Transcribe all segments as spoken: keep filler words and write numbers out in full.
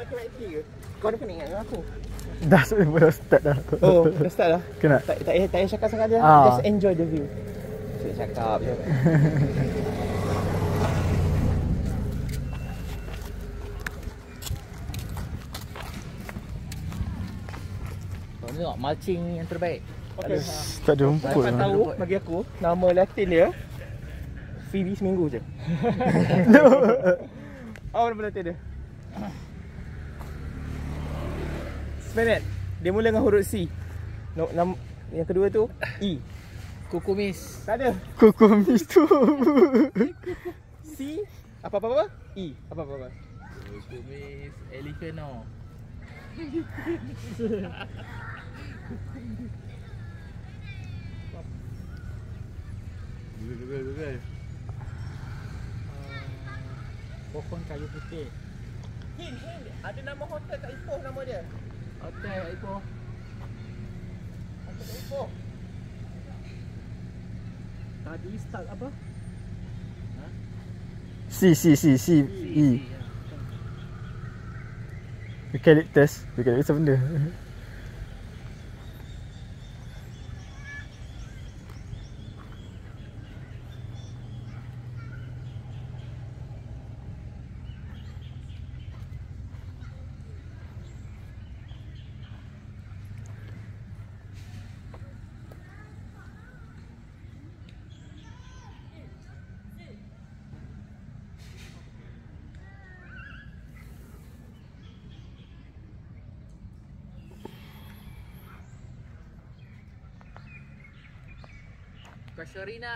kena ikti ke? Kau ni pening dengan aku? Dah dah start dah. Oh, dah start dah? Kena. Tak tak payah tak payah cakap sangat dia. Ah. Just enjoy the view. Saya cakap je. Kau tengok mulching yang terbaik. Okey. Tak ada rumput. Dapat tahu bagi aku nama Latin dia Phoebe seminggu je. Oh, nama Latin dia. Sebenarnya dia mula dengan huruf C. No, nam, yang kedua tu E. Kukumis. Tak ada. Kukumis tu. C apa apa apa? E apa apa apa? Kukumis Elefano. Google Google Google. Pohon kayu putih. Hin, hin. Ada nama hotel kat Ipoh nama dia. Hotel Ipoh. Hotel kat Ipoh. Tadi start apa? C C C C E. Eucalyptus. Eucalyptus apa benda? Casuarina.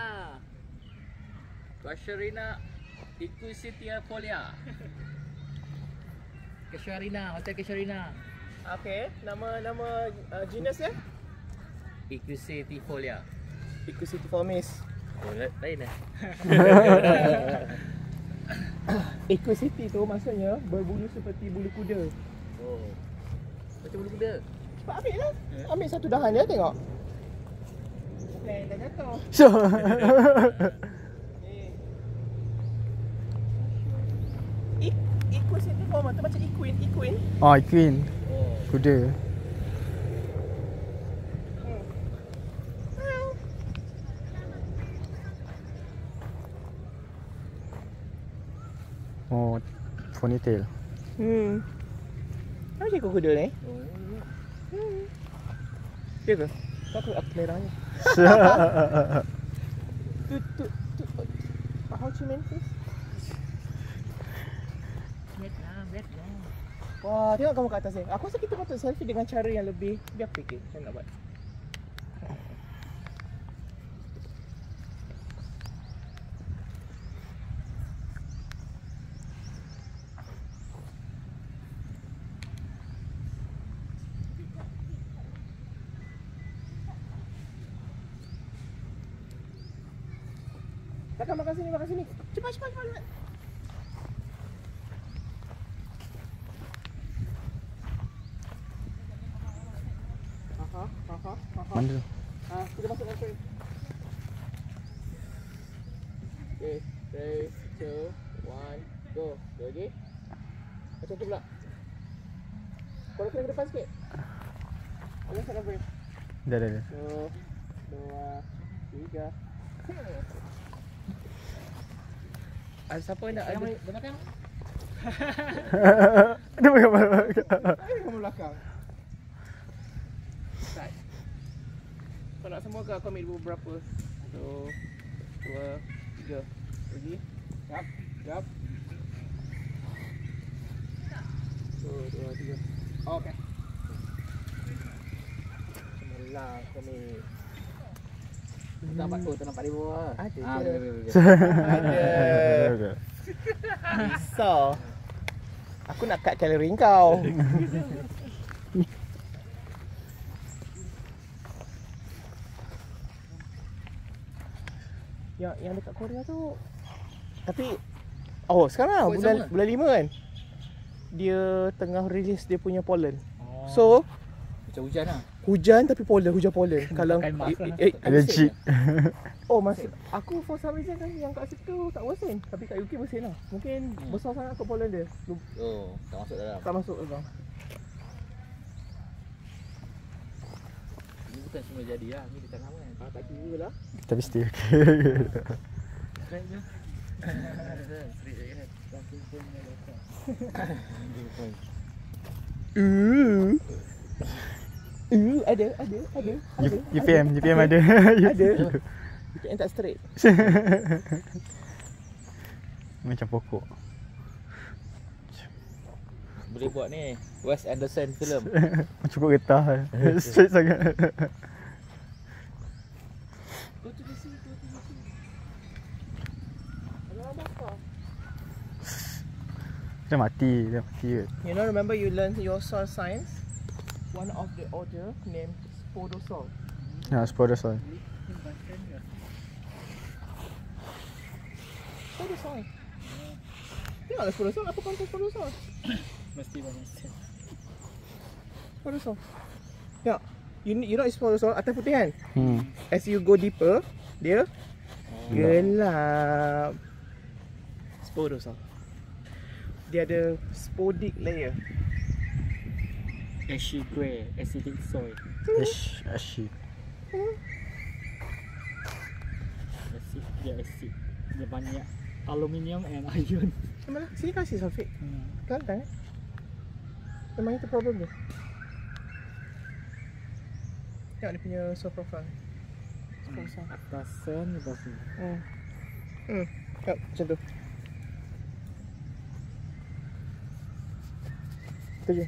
Casuarina Equisitiafolia. Casuarina, Hotel Casuarina. Okey, nama nama uh, genus dia? Equisitiafolia. Equisitiformis. Oh, lain dah. Equisity tu maksudnya berbulu seperti bulu kuda. Oh. Macam bulu kuda. Cepat ambil lah. Ambil satu dahan dia tengok. Plan dah jatuh. So. Equisitiform tu macam equine, equine. Oh, equine. Oh. Kuda. Oh, ponytail. Hmm. Apa je kau kuda ni? Oh. Hmm. Ya ke? Kau aku aku leranya. Tu tu tu. How to mean this? Vietnam, Vietnam. Wah, tengok kamu kat atas ni. Aku rasa kita patut selfie dengan cara yang lebih biar fikir macam nak buat. Makan, makan sini, makan sini. Cepat, cepat, cepat. Aha, aha, aha. Mana tu? Ah, kita masuk dalam frame. Okay, three, two, one, go. Go lagi. Macam tu pula. Kau kena ke depan sikit. Kita masuk dalam frame. Dah, dah, dah. Satu, dua, tiga. Ada siapa yang nak ada belakang? Dia pakai mana? Ada kamu belakang. Start. Kau nak semua ke aku ambil beberapa? Satu, dua, tiga. Lagi. Jap, jap. Satu, dua, tiga. Oh, okey. Cemerlang kami. Tak nampak tu, tak nampak di bawah. Ada Ah, je. betul, betul, betul. Ada. Bisa. Aku nak cut kalori kau. yang yang dekat Korea tu. Tapi oh, sekarang Oh, bulan sama? bulan lima kan. Dia tengah release dia punya pollen. Oh. So Macam hujan lah. Hujan tapi pollen, hujan pollen. Kalau Pakai mask lah. eh, eh, Allergic. Oh masa aku for some reason kan yang kat situ tak bersin. Tapi kat U K bersin lah. Mungkin Hmm. besar sangat kot pollen dia. Oh, tak masuk dalam. Tak masuk abang. Ini bukan semua jadi lah. Ni di tengah kan. Ah, tak kira lah. Tapi still okay. Straight je. Straight je kan. Langsung pun dia lokal. Uh. Uh, ada, ada, ada, ada. U P M, U P M ada. Ada. U P M tak straight. Macam pokok. Boleh buat ni Wes Anderson film. Cukup getah. Straight sangat. Go to the sea, go to the sea. Ada orang bakar. Dia mati, dia mati ke. You know, remember you learned your soil science? One of the order named Spodosol. Ya, Spodosol. Spodosol. Tengoklah Spodosol, apa konten Spodosol? Mesti banyak sen. Spodosol. Ya, you, you know Spodosol atas putih kan? Hmm. As you go deeper, dia gelap. Spodosol. Dia ada spodic layer. Ashy grey, acidic soil. Ish, asyik. Acid, dia acid. Dia banyak aluminium and iron. Memang sini kasih sulfate. Hmm. Kelihatan kan? Memang itu problem dia. Tengok dia punya soil profile. Spodosol. Atas sen, lepas tu. Hmm. Hmm. Tengok macam tu. Itu je.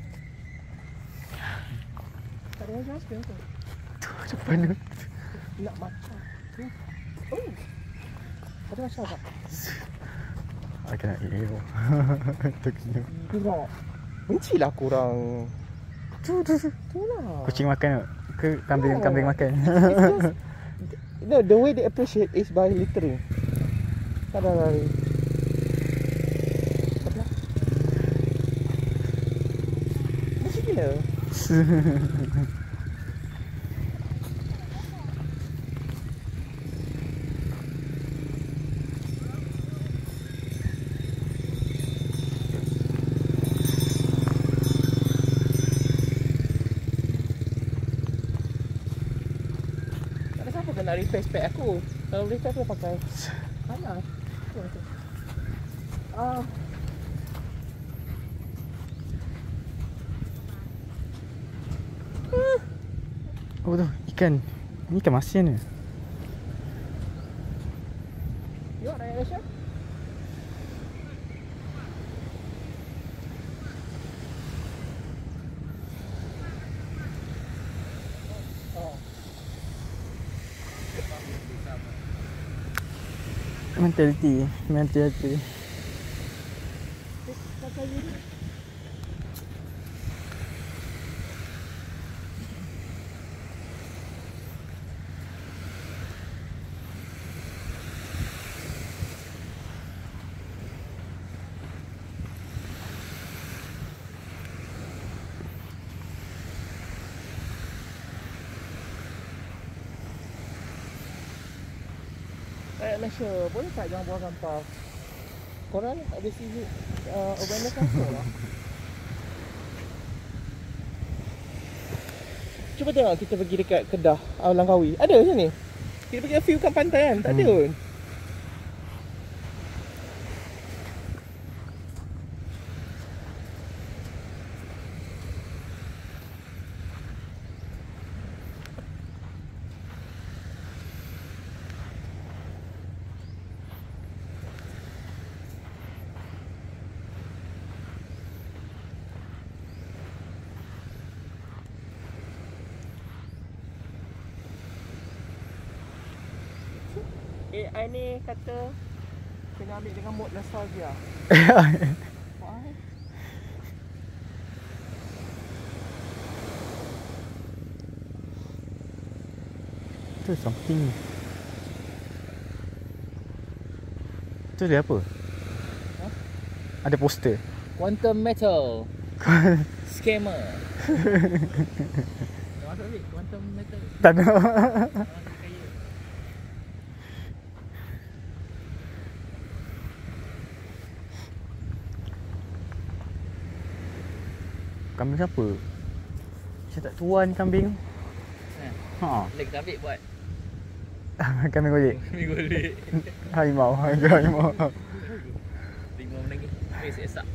Tak ada yang jelas ke tu? Depan tu. Nak makan. Hmm. Oh. Ada macam tak? I cannot eat it. Terkena. Tengok. Bencilah korang. Tu tu tu. Tu lah. Kucing makan tak? Ke kambing, No. kambing makan? It's just, no, the way they appreciate is by littering. Tak ada lari. Apa? Macam gila. Tak ada siapa nak repair spek aku. Kalau repair aku dah pakai. Panas. Tu, tu. Ah. Oh tu, ikan. Ni ikan masin ke? You nak naik Malaysia? Mentality, mentality. Pakai ni. Rakyat Malaysia, boleh tak jangan buang sampah? Korang tak ada civic uh, awareness langsung lah. Cuba tengok kita pergi dekat Kedah, uh, Langkawi. Ada macam ni? Kita pergi view kat pantai kan? Tak ada Hmm. pun. A I ni kata kena ambil dengan mode nostalgia. Why? Tu something. Tu dia apa? Huh? Ada poster. Quantum metal. Scammer. Dah masuk ni, quantum metal. Tak ada. Orang kaya. Kambing siapa? Saya tak tuan kambing. Nah, Ha. leg tak ambil buat. Kambing gojek. Minggu leg. Harimau, harimau. Lima lagi. Face esak.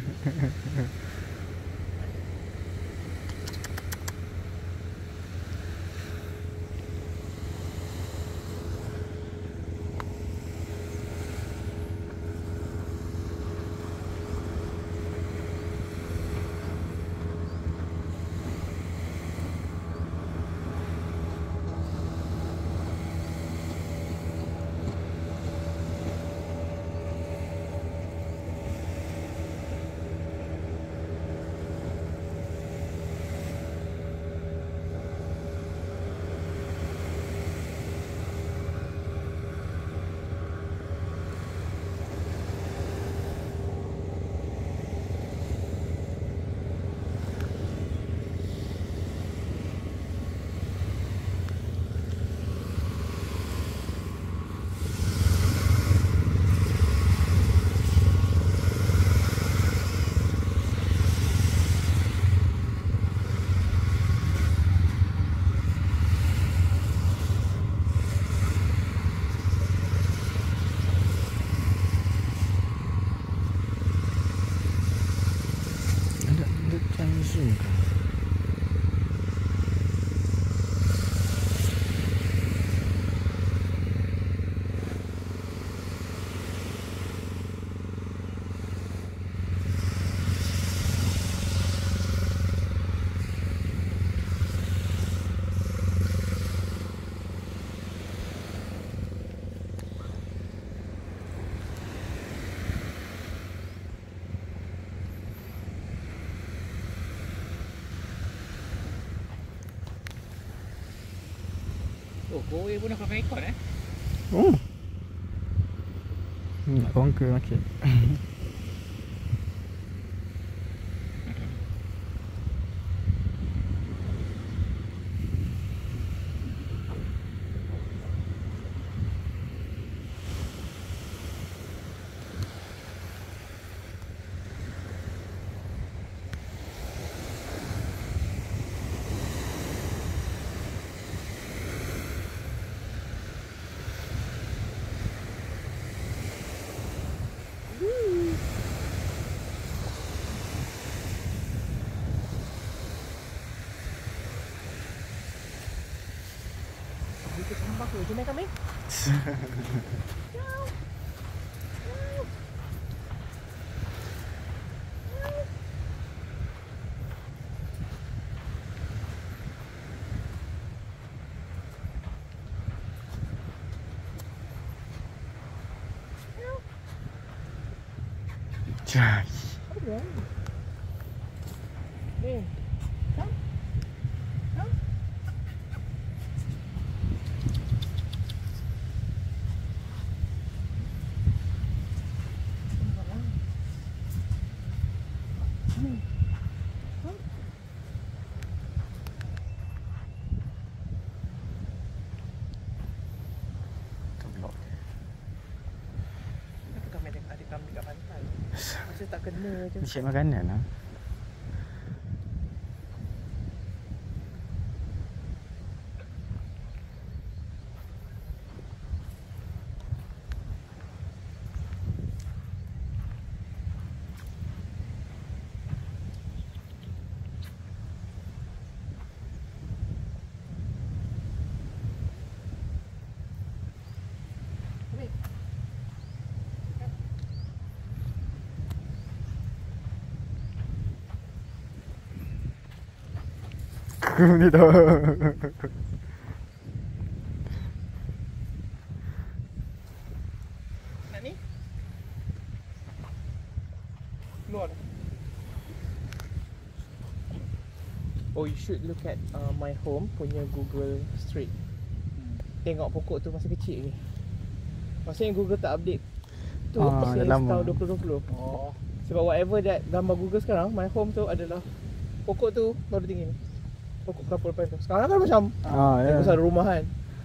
Ada ada Changzhou ke? Oh, kowe pun nak pakai ikon eh? Oh. Nak orang ke market. Itu sampah tu, jom kami. Cai. Apa dia? Eh, come. Come. Kenapa kami ada ada kambing kat pantai? Masa tak kena je. Dia cek makanan lah. Kami. Aku ni tahu. Nak ni? Keluar. Oh, you should look at uh, my home punya Google Street. Hmm. Tengok pokok tu masa kecil ni. Maksudnya Google tak update tu Ah, pasal dah lama. tahun dua ribu dua puluh. Oh, Sebab whatever that gambar Google sekarang, my home tu adalah pokok tu baru tinggi ni. Pokok kelapa lepas tu. Sekarang kan macam Ah, ya. besar rumah kan.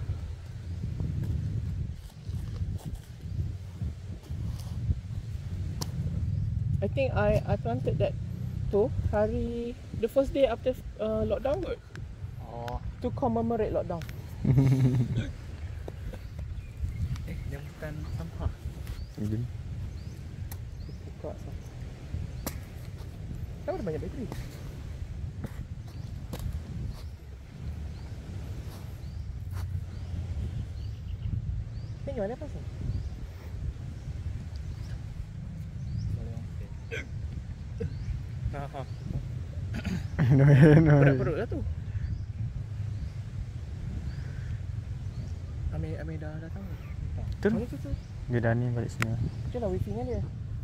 I think I I planted that tu hari the first day after uh, lockdown kot. Oh. To commemorate lockdown. Eh, yang bukan sampah. Ini. Buka sah. Kenapa ada banyak bateri? Ni mana pasal? Ha ha. No, no. Berat perut lah tu. Amir Amir dah datang ke? Betul. Mana tu tu? Dia dah ni balik sini. Macam lah wifi nya dia.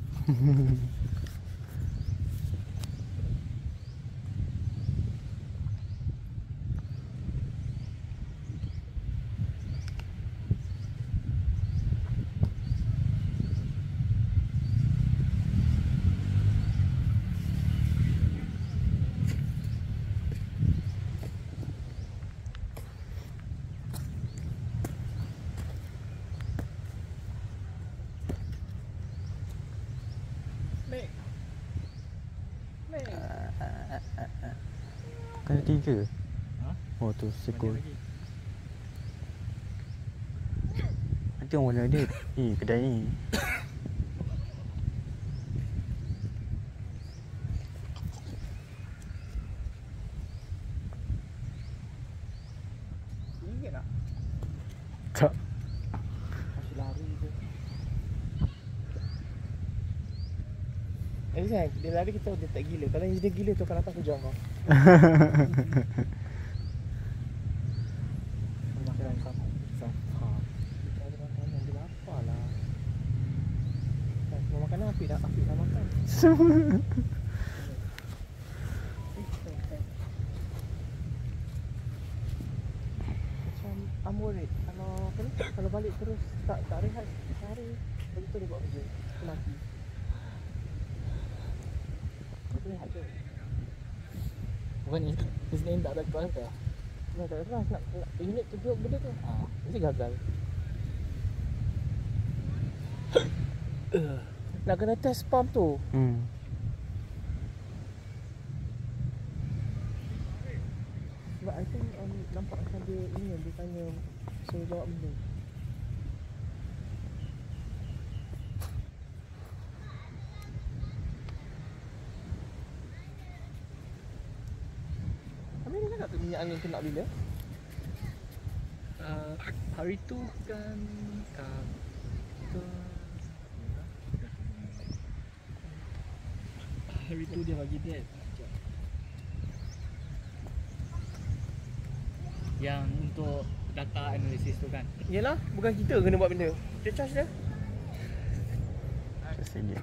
Mek. Mek. Kan ada tiga. Ha? Oh tu sekul. Banyak lagi. Nanti orang mana dia? Eh, kedai ni. Ingat tak? Tak. Masih lari je. Eh kan, dia lari kita dia tak gila. Kalau dia gila tu akan datang kejar kau. Makanan sampah. Sampah. Kita ada makanan, dia lapar lah. Kan, semua makanan Afiq dah, Afiq dah makan. Macam I'm worried kalau apa ni, kalau balik terus tak tak rehat sehari, lepas tu dia buat kerja, dia mati. Dia rehat je. Bukan ni, his name tak ada kelas ke? Nak tak keras nak, nak you need to build benda tu. Ha. Mesti gagal. Nak kena test pump tu. Hmm. Sebab I think um, nampak macam dia ini dia tanya suruh jawab benda. Amir dia cakap tu minyak angin tu nak bila? Uh, hari tu kan kata hari tu dia bagi date. Yang untuk data analisis tu kan. Yelah, bukan kita kena buat benda. Dia charge dia. Terus dia.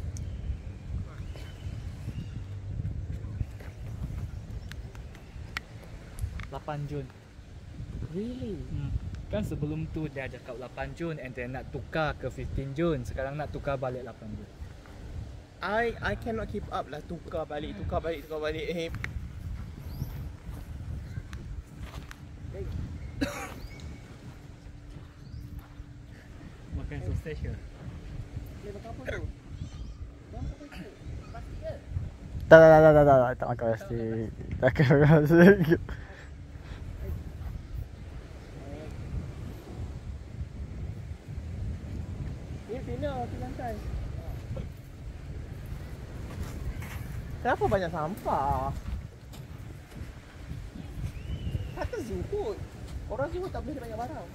lapan Jun. Really? Hmm. Kan sebelum tu dia cakap lapan Jun and then nak tukar ke lima belas Jun. Sekarang nak tukar balik lapan Jun. I I cannot keep up lah, tukar balik, tukar balik, tukar balik. Eh. Makan sausage ke? Dia makan apa tu? Dah makan plastik. Plastik ke? Tak tak tak tak tak tak tak makan plastik. Tak makan plastik. Ni pina di lantai. Kenapa banyak sampah? Kata Zuhud. Orang Zuhud tak boleh banyak barang.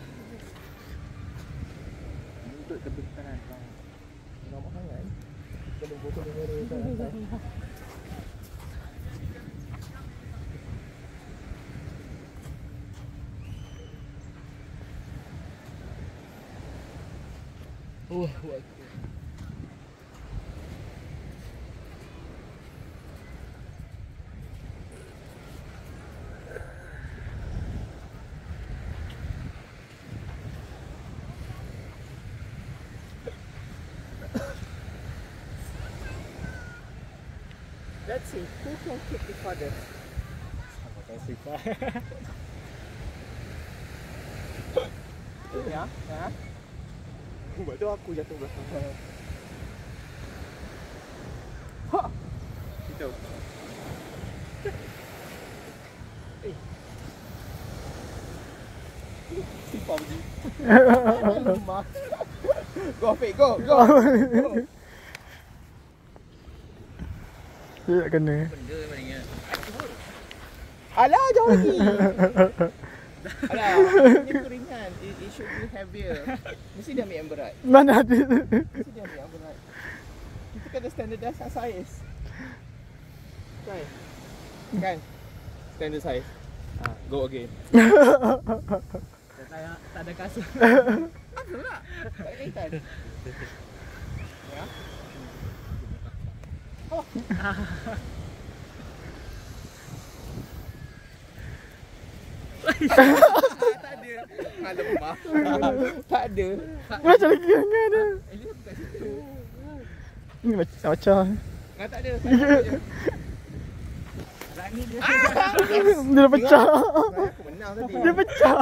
Untuk kebentaran bang. Nampak sangat. Kena botol mineral kat lantai. Oh, buat Let's see who can kick the farthest. Ya, ya. Buat tu aku jatuh belakang. Ha. Itu. Eh. Simpang je. Go Afiq, go, go. Go. Dia tak kena. Benda memang ingat. Alah, jauh lagi. Alah, ini tu ringan. It, it should be heavier. Mesti dia ambil yang berat. Mana ada? Mesti dia ambil yang berat. Kita kena standardize yang size. Kan? Kan? Standard size. Ha, go again. Tak ada, tak ada kasut. Apa pula? Tak ada kaitan. Ya? Oh. Tak ada. Alamak. Tak ada. Macam lagi yang ada. Ellie aku kat situ. Ni macam macam. Ah, tak ada. Tak ada. Berani dia. Dia dah pecah. Aku menang tadi. Dia pecah.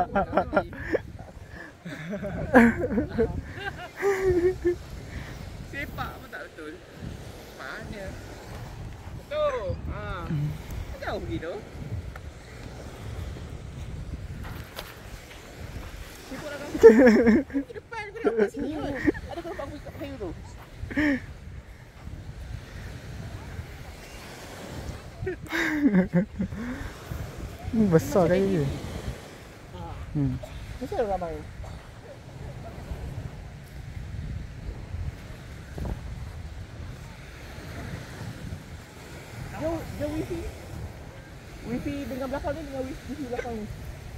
Sepak pun tak betul. Mana? Betul. Ha. Jauh pergi tu. Sepak dah kan. Di depan kau nak kat sini kot. Ada kau nampak aku ikat kayu tu. Ni besar kayu dia. Hmm. Mesti ada ramai. Dia, dia wifi. Wifi dengan belakang ni dengan wifi belakang ni.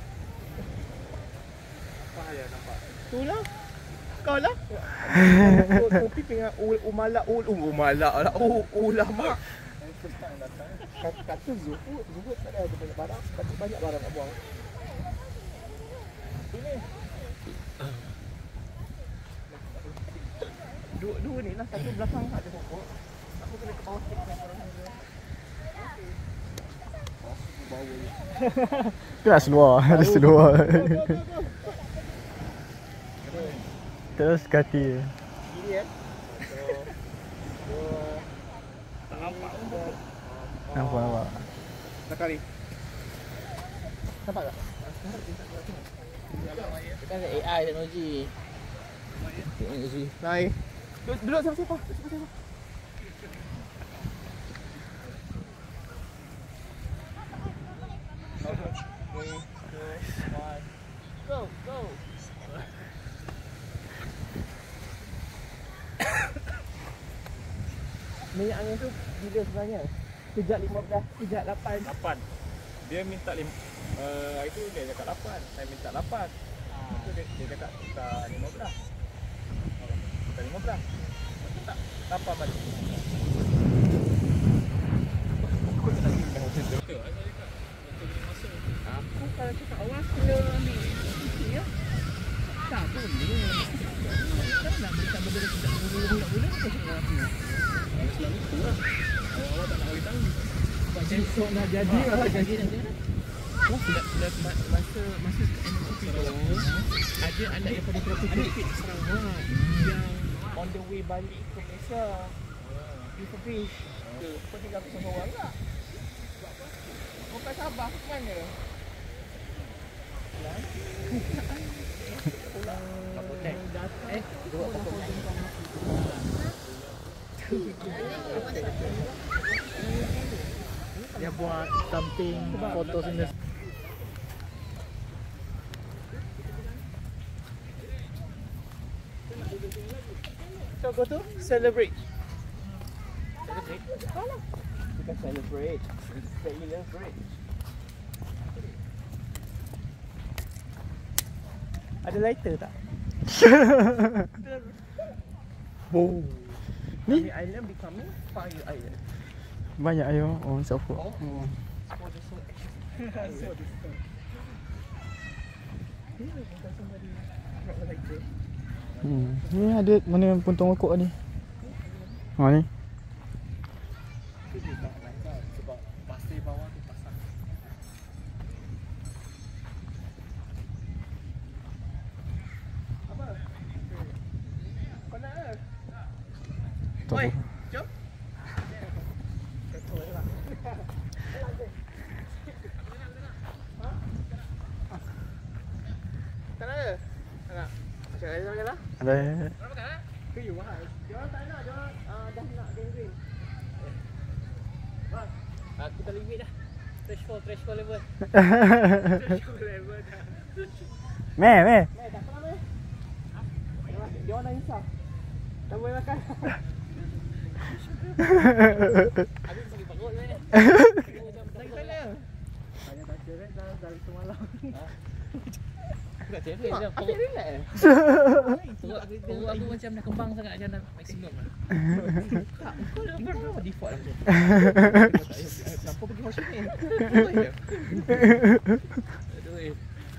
Apa ya nampak? Tu lah. Kau lah. Kopi dengan ul umala ul umala lah. Oh ulama. Kata, kata Zuhud, Zuhud tak ada banyak barang, tapi banyak barang nak buang. Ini. Dua, dua ni lah, satu belakang ada pokok. Aku kena ke bawah sikit. Bawah ni. Kena seluar, ada seluar. Terus kaki. Gini ya. Tak nampak pun. Nampak nampak. Nak kali. Nampak tak? Kita ada A I teknologi. Teknologi. Naik. Duduk, duduk siapa-siapa. Siapa-siapa. Go, go. Minyak angin tu bila sebenarnya? Sejak lima belas, sejak lapan. lapan. Dia minta lim, uh, itu dia cakap lapan. Saya minta lapan. Ah. Itu dia, dia cakap kita lima belas. Kita lima belas. Tak lapan balik. Aku tak nak tinggal macam tu. Aku kalau cakap awal kena ambil cuti ya. Tak boleh. Kan nak berikan benda tidak mula-mula kau cakap aku. Selalu tu lah. Awak tak nak bagi tahu. Sebab besok nak jadi lah. Jadi nanti kan? Oh, sudah, sudah masa masa M C P tu ada anak daripada Kelapa Covid Sarawak yang on the way balik ke Malaysia. Refurbish. Kau tinggal aku seorang tak? Kau kat Sabah ke mana? Kapotek. Eh, dua kapotek. Dia buat samping fotosintesis. So go to celebrate. Celebrate. Kalah. Kita celebrate. Celebrate. Ada lighter tak? Boom. Ni island becoming fire island. Banyak ayo orang support. Oh. Oh. For the soul. So this stuff. Ni bukan somebody drop a lighter. Hmm. Ni ada mana puntung rokok ni? Ha ni. dia tak lancar sebab pasir bawah tu pasang. Apa? Kau nak ke? Tu. Oi, jom. Tak nak ke? Tak nak. Macam mana macam mana? Ada. Nak makan eh? Ke you mahal? Jangan tak nak, jangan uh, dah nak green-green. Bang, Aku tak limit dah. Threshold, threshold level. cukup level dah. Meh, meh. Eh, dah pernah meh? Dia orang dah insaf. Tak boleh makan. Habis sakit perut ni. Lagi sana. Tanya tak ceret dah dari semalam. Aku tak cari dia. Asyik relax eh? Perut aku, perut aku macam dah kembang sangat macam dah maksimum lah. Tak, kau dah pernah default lah macam tu. Siapa pergi hospital ni? Aduh eh.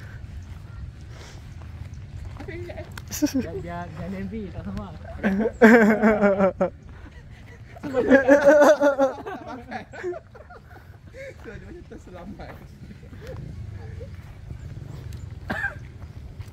Asyik relax eh? Biar biar biar N B tak sama. So, dia macam terselamat.